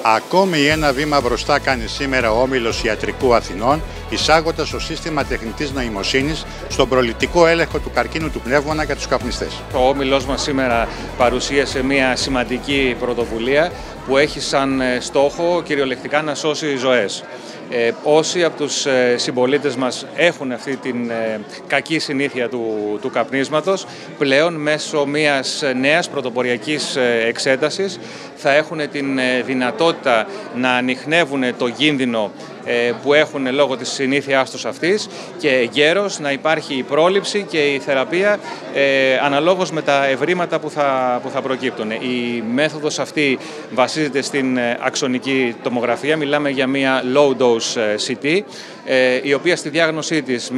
Ακόμη ένα βήμα μπροστά κάνει σήμερα ο Όμιλος Ιατρικού Αθηνών, εισάγοντας το σύστημα τεχνητής νοημοσύνης στον προληπτικό έλεγχο του καρκίνου του πνεύμονα για τους καπνιστές. Ο Όμιλος μας σήμερα παρουσίασε μια σημαντική πρωτοβουλία που έχει σαν στόχο κυριολεκτικά να σώσει ζωές. Όσοι από τους συμπολίτες μας έχουν αυτή την κακή συνήθεια του καπνίσματος, πλέον μέσω μιας νέας πρωτοποριακής εξέτασης θα έχουν την δυνατότητα να ανιχνεύουν το κίνδυνο που έχουν λόγω της συνήθειάς τους αυτής και εγκαίρως να υπάρχει η πρόληψη και η θεραπεία αναλόγως με τα ευρήματα που θα προκύπτουν. Η μέθοδος αυτή βασίζεται στην αξονική τομογραφία. Μιλάμε για μια low dose CT, η οποία στη διάγνωσή της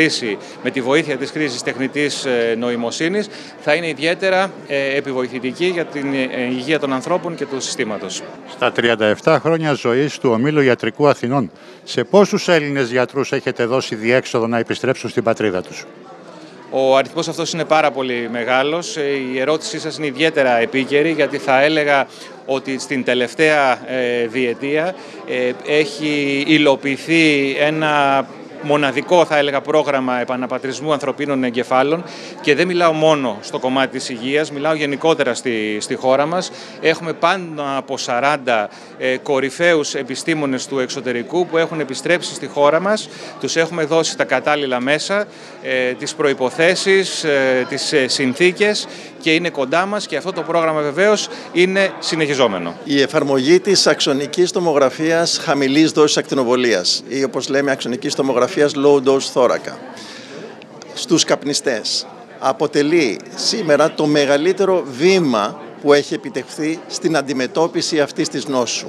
με τη βοήθεια της χρήσης τεχνητής νοημοσύνης θα είναι ιδιαίτερα επιβοηθητική για την υγεία των ανθρώπων και του συστήματος. Στα 37 χρόνια ζωής του Ομίλου Ιατρικού Αθηνών, σε πόσους Έλληνες γιατρούς έχετε δώσει διέξοδο να επιστρέψουν στην πατρίδα τους? Ο αριθμός αυτός είναι πάρα πολύ μεγάλος. Η ερώτησή σας είναι ιδιαίτερα επίκαιρη, γιατί θα έλεγα ότι στην τελευταία διετία έχει υλοποιηθεί ένα μοναδικό, θα έλεγα, πρόγραμμα επαναπατρισμού ανθρωπίνων εγκεφάλων, και δεν μιλάω μόνο στο κομμάτι της υγείας, μιλάω γενικότερα στη χώρα μας. Έχουμε πάνω από 40 κορυφαίους επιστήμονες του εξωτερικού που έχουν επιστρέψει στη χώρα μας. Τους έχουμε δώσει τα κατάλληλα μέσα, τις προϋποθέσεις, τις συνθήκες, και είναι κοντά μας, και αυτό το πρόγραμμα βεβαίως είναι συνεχιζόμενο. Η εφαρμογή της αξονικής τομογραφίας χαμηλής δόσης ακτινοβολίας, ή όπως λέμε αξονικής τομογραφίας low dose θώρακα, στους καπνιστές αποτελεί σήμερα το μεγαλύτερο βήμα που έχει επιτευχθεί στην αντιμετώπιση αυτής της νόσου.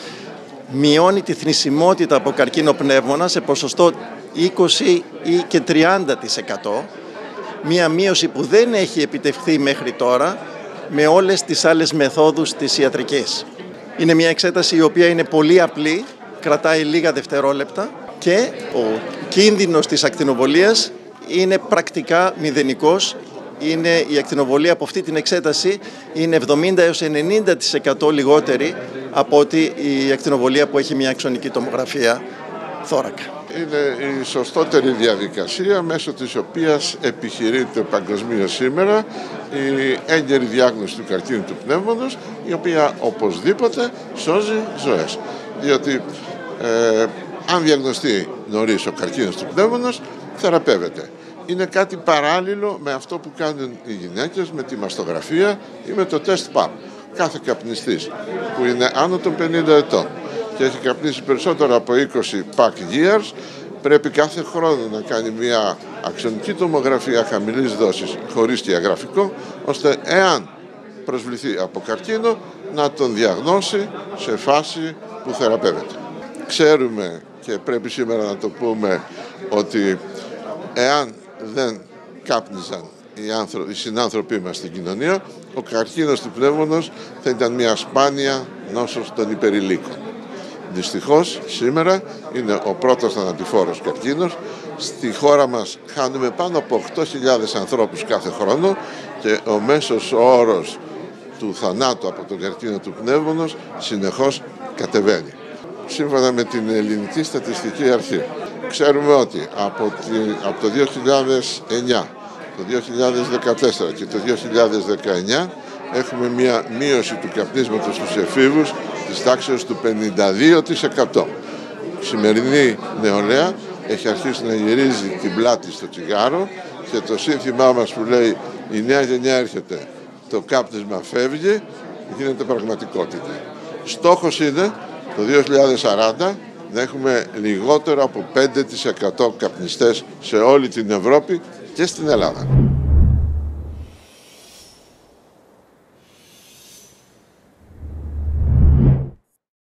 Μειώνει τη θνησιμότητα από καρκίνο πνεύμονα σε ποσοστό 20 ή και 30%, μία μείωση που δεν έχει επιτευχθεί μέχρι τώρα με όλες τις άλλες μεθόδους της ιατρικής. Είναι μια εξέταση η οποία είναι πολύ απλή, κρατάει λίγα δευτερόλεπτα, και ο κίνδυνος της ακτινοβολίας είναι πρακτικά μηδενικός. Η ακτινοβολία από αυτή την εξέταση είναι 70 έως 90% λιγότερη από ότι η ακτινοβολία που έχει μια αξονική τομογραφία θώρακα. Είναι η σωστότερη διαδικασία μέσω της οποίας επιχειρείται παγκοσμίως σήμερα η έγκαιρη διάγνωση του καρκίνου του πνεύμονος, η οποία οπωσδήποτε σώζει ζωές. Διότι αν διαγνωστεί νωρίς ο καρκίνος του πνεύμονος, θεραπεύεται. Είναι κάτι παράλληλο με αυτό που κάνουν οι γυναίκες με τη μαστογραφία ή με το τεστ PAP. Κάθε καπνιστής που είναι άνω των 50 ετών και έχει καπνίσει περισσότερο από 20 pack years, πρέπει κάθε χρόνο να κάνει μια αξονική τομογραφία χαμηλής δόσης χωρίς διαγραφικό, ώστε εάν προσβληθεί από καρκίνο να τον διαγνώσει σε φάση που θεραπεύεται. Ξέρουμε, και πρέπει σήμερα να το πούμε, ότι εάν δεν κάπνιζαν οι συνάνθρωποι μας στην κοινωνία, ο καρκίνος του πνεύμονος θα ήταν μια σπάνια νόσος των υπερηλίκων. Δυστυχώς σήμερα είναι ο πρώτος θανατηφόρος καρκίνος. Στη χώρα μας χάνουμε πάνω από 8.000 ανθρώπους κάθε χρόνο, και ο μέσος όρος του θανάτου από τον καρκίνο του πνεύμονος συνεχώς κατεβαίνει. Σύμφωνα με την Ελληνική Στατιστική Αρχή, ξέρουμε ότι από το 2009, το 2014 και το 2019 έχουμε μια μείωση του καπνίσματος στους εφήβους της τάξης του 52%. Η σημερινή νεολαία έχει αρχίσει να γυρίζει την πλάτη στο τσιγάρο, και το σύνθημά μας που λέει «Η νέα γενιά έρχεται, το κάπνισμα φεύγει», γίνεται πραγματικότητα. Στόχος είναι το 2040 να έχουμε λιγότερο από 5% καπνιστές σε όλη την Ευρώπη και στην Ελλάδα.